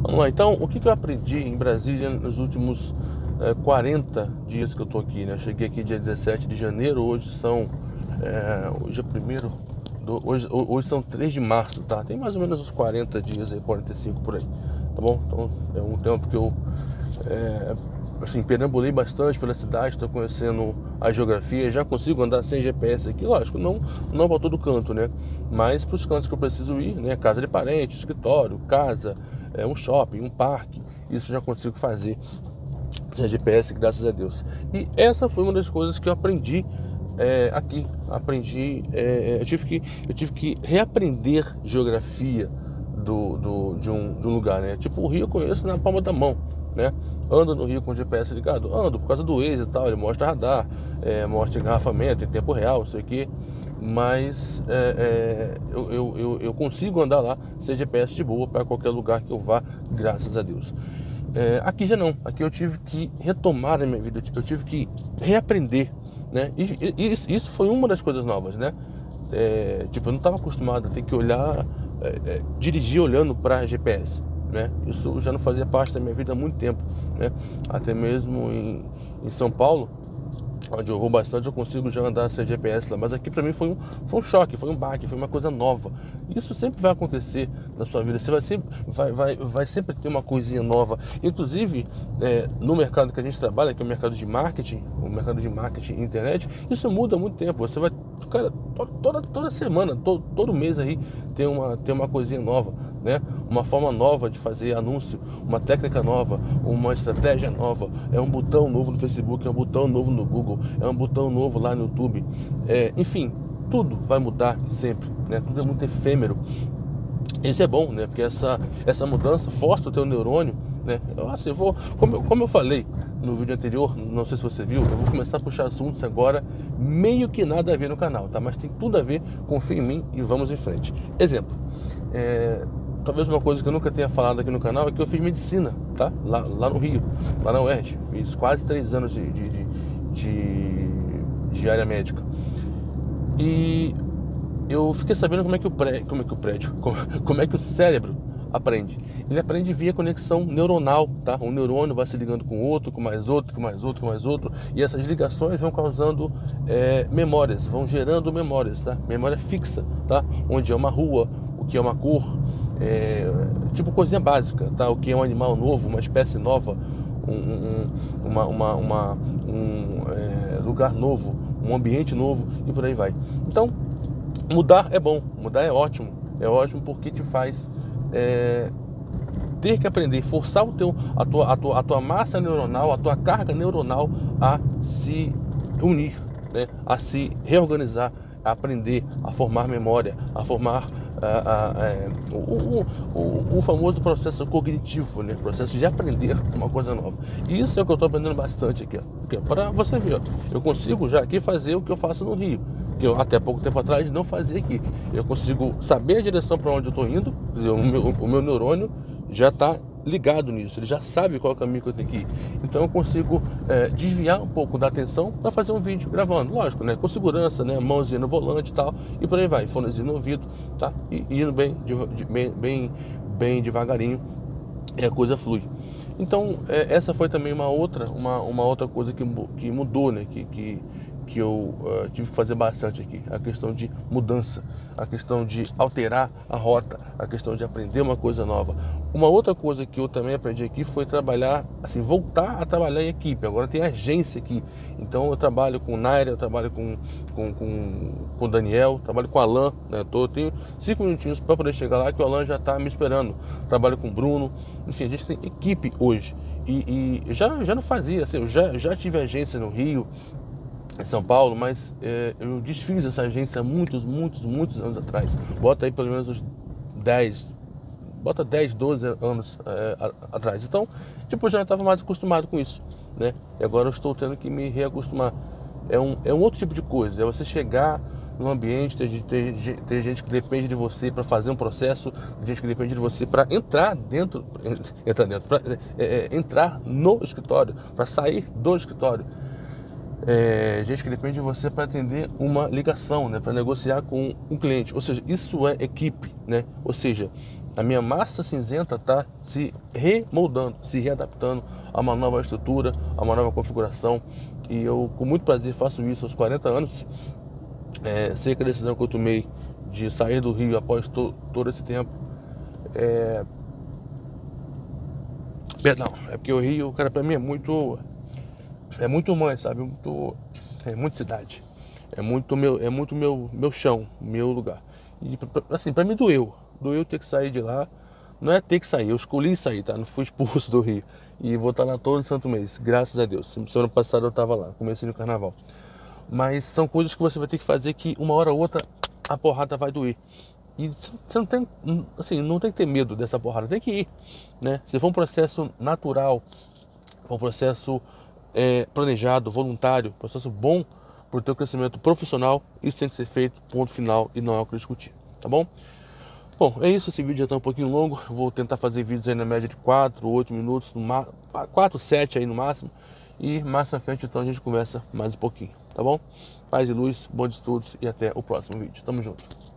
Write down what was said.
Vamos lá, então, o que eu aprendi em Brasília nos últimos 40 dias que eu tô aqui, né? Eu cheguei aqui dia 17 de janeiro, hoje hoje é primeiro, hoje são 3 de março, tá? Tem mais ou menos uns 40 dias aí, 45 por aí, tá bom? Então, é um tempo que eu, assim, perambulei bastante pela cidade, estou conhecendo a geografia, já consigo andar sem GPS aqui, lógico, não para todo canto, né? Mas para os cantos que eu preciso ir, né? Casa de parente, escritório, casa, um shopping, um parque, isso já consigo fazer sem GPS, graças a Deus. E essa foi uma das coisas que eu aprendi aqui. Eu tive que reaprender geografia de um lugar, né? Tipo, o Rio eu conheço na palma da mão, né? Ando no Rio com o GPS ligado? Ando, por causa do Waze e tal, ele mostra radar, mostra engarrafamento em tempo real, não sei o que. Mas eu consigo andar lá sem GPS de boa para qualquer lugar que eu vá, graças a Deus. Aqui já não, aqui eu tive que retomar a minha vida, eu tive que reaprender, né? E isso foi uma das coisas novas, né? Tipo, eu não estava acostumado a ter que olhar, dirigir olhando para GPS, né? Isso já não fazia parte da minha vida há muito tempo, né? Até mesmo em São Paulo, onde eu vou bastante, eu consigo já andar sem GPS lá. Mas aqui pra mim foi um choque, foi um baque, foi uma coisa nova. Isso sempre vai acontecer na sua vida. Você vai sempre ter uma coisinha nova. Inclusive, no mercado que a gente trabalha, que é o mercado de marketing, e internet, isso muda há muito tempo. Você vai, cara, toda semana, todo mês aí tem uma coisinha nova, né? Uma forma nova de fazer anúncio, uma técnica nova, uma estratégia nova, é um botão novo no Facebook, é um botão novo no Google, é um botão novo lá no YouTube, enfim, tudo vai mudar sempre, né? Tudo é muito efêmero. Isso é bom, né? Porque essa mudança força o teu neurônio, né? Como eu falei no vídeo anterior, não sei se você viu, eu vou começar a puxar assuntos agora meio que nada a ver no canal, tá? Mas tem tudo a ver, confia em mim e vamos em frente. Exemplo, talvez uma coisa que eu nunca tenha falado aqui no canal é que eu fiz medicina, tá? Lá no Rio, lá na UERJ. Fiz quase 3 anos de área médica. E eu fiquei sabendo como é que o cérebro aprende. Ele aprende via conexão neuronal, tá? Um neurônio vai se ligando com outro, com mais outro, com mais outro, com mais outro, e essas ligações vão causando memórias, vão gerando memórias, tá? Memória fixa, tá? Onde é uma rua, o que é uma cor, tipo coisinha básica, tá? O que é um animal novo, uma espécie nova, um lugar novo, um ambiente novo e por aí vai. Então, mudar é bom, mudar é ótimo porque te faz ter que aprender, forçar a tua massa neuronal, a tua carga neuronal a se unir, né? A se reorganizar, a aprender, a formar memória, a formar o famoso processo cognitivo, né? Processo de aprender uma coisa nova. E isso é o que eu estou aprendendo bastante aqui, para você ver, ó, eu consigo já aqui fazer o que eu faço no Rio, que eu até pouco tempo atrás não fazia aqui. Eu consigo saber a direção para onde eu estou indo, quer dizer, o meu neurônio já está ligado nisso, ele já sabe qual é o caminho que eu tenho que ir. Então eu consigo desviar um pouco da atenção para fazer um vídeo gravando, lógico, né? Com segurança, né? Mãozinha no volante e tal, e por aí vai, fonezinho no ouvido, tá? E indo bem devagarinho, e a coisa flui. Então essa foi também uma outra coisa que mudou, né? Que eu tive que fazer bastante aqui, a questão de mudança, a questão de alterar a rota, a questão de aprender uma coisa nova. Uma outra coisa que eu também aprendi aqui foi trabalhar, assim, voltar a trabalhar em equipe. Agora tem agência aqui, então eu trabalho com o Naira, eu trabalho com o Daniel, trabalho com o Alan, né? Eu tenho 5 minutinhos para poder chegar lá, que o Alan já está me esperando. Trabalho com o Bruno, enfim, a gente tem equipe hoje. E eu já não fazia, assim, eu já tive agência no Rio, em São Paulo, mas eu desfiz essa agência há muitos anos atrás. Bota aí pelo menos uns 10, 12 anos atrás. Então, tipo, eu já não estava mais acostumado com isso, né? E agora eu estou tendo que me reacostumar. É um outro tipo de coisa, é você chegar no ambiente, tem gente que depende de você para fazer um processo, tem gente que depende de você para entrar no escritório, para sair do escritório. Gente que depende de você para atender uma ligação, né, para negociar com um cliente. Ou seja, isso é equipe, né? Ou seja, A minha massa cinzenta está se remoldando, se readaptando a uma nova estrutura, a uma nova configuração. E eu, com muito prazer, faço isso aos 40 anos. Sei que a decisão que eu tomei de sair do Rio após todo esse tempo. Perdão, é porque o Rio, cara, pra mim é muito mais, sabe? É muito cidade. É muito meu chão, meu lugar. E assim, pra mim doeu ter que sair de lá. Não é ter que sair, eu escolhi sair, tá? Não fui expulso do Rio. E vou estar lá todo santo mês, graças a Deus. Semana passada eu tava lá, comecei no carnaval. Mas são coisas que você vai ter que fazer que uma hora ou outra a porrada vai doer. E você não tem, assim, não tem que ter medo dessa porrada, tem que ir, né? Se for um processo natural, for um processo planejado, voluntário, processo bom para o teu crescimento profissional, isso tem que ser feito, ponto final, e não é o que discutir, tá bom? Bom, é isso, esse vídeo já está um pouquinho longo, eu vou tentar fazer vídeos aí na média de 4, 8 minutos, 4, 7 aí no máximo, e mais pra frente então a gente conversa mais um pouquinho, tá bom? Paz e luz, bons estudos e até o próximo vídeo, tamo junto.